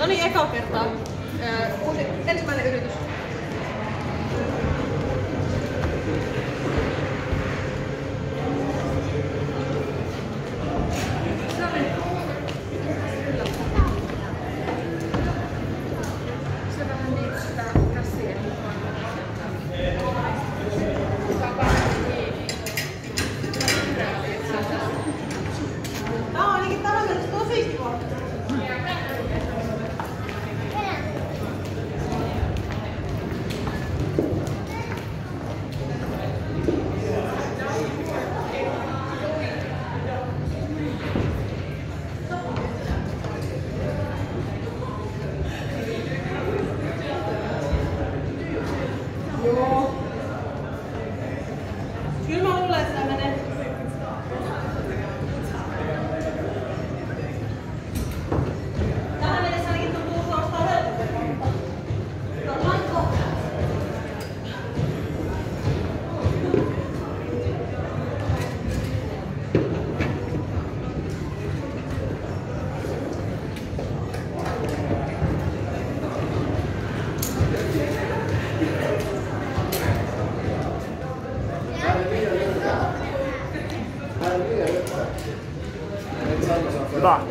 No niin, eka kertaa. Ensimmäinen yritys. Se vähän niin sitä käsien. Tää on ainakin tähän mennessä tosi kiva. Joo. Kyllä mä luulen, että tää menee. Tähän mennessä ainakin tuntuu suorastaan helpommin. Laitko? Hyvä.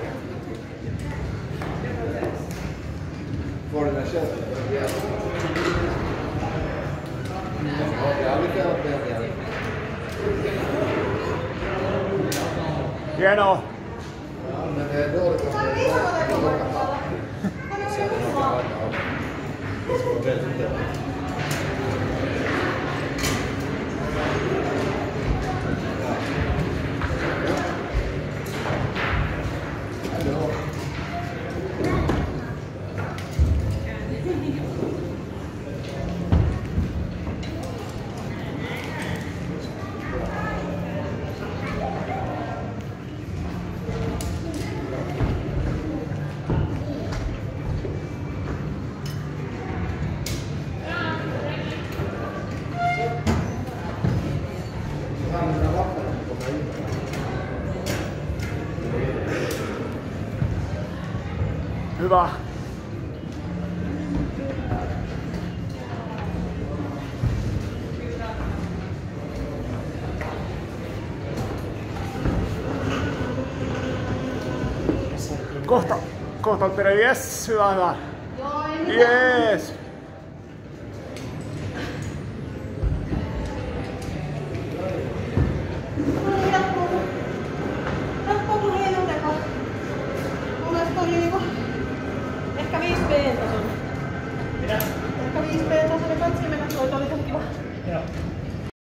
Hienoa. Hyvä. Kohta on perä, jes, hyvä. Jes. Ehkä 5 B-tason. Mitä?